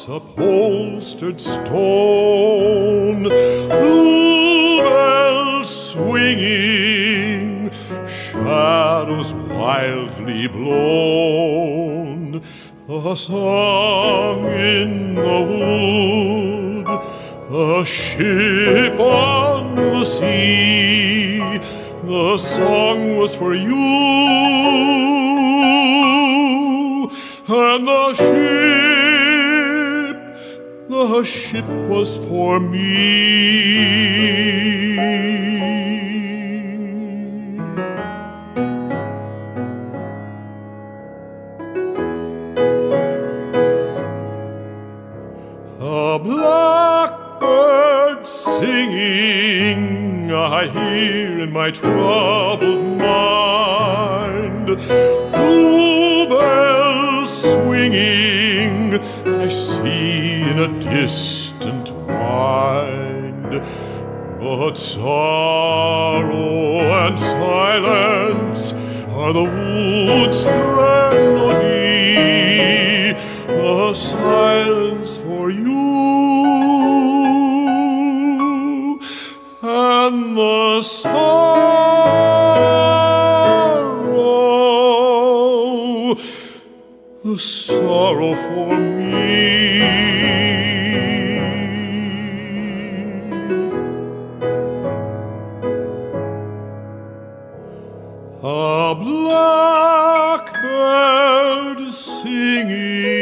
upholstered stone, bluebells swinging, shadows wildly blown, a song in the wood, a ship on the sea. The song was for you, and the ship was for me. A blackbird singing I hear in my troubled mind, bluebells swinging I see in a distant wind. But sorrow and silence are the wood's remedy, the silence for you, and the sorrow for me. A blackbird singing